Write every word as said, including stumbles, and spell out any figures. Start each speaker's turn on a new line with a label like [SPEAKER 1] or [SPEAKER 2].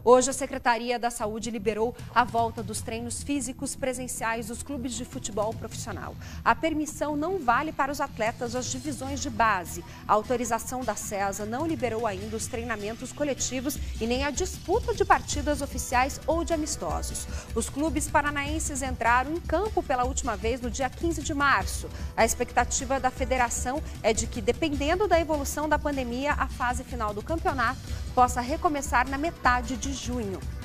[SPEAKER 1] Hoje, a Secretaria da Saúde liberou a volta dos treinos físicos presenciais dos clubes de futebol profissional. A permissão não vale para os atletas das divisões de base. A autorização da SESA não liberou ainda os treinamentos coletivos e nem a disputa de partidas oficiais ou de amistosos. Os clubes paranaenses entraram em campo pela última vez no dia quinze de março. A expectativa da federação é de que, dependendo da evolução da pandemia, a fase final do campeonato possa recomeçar na metade de junho.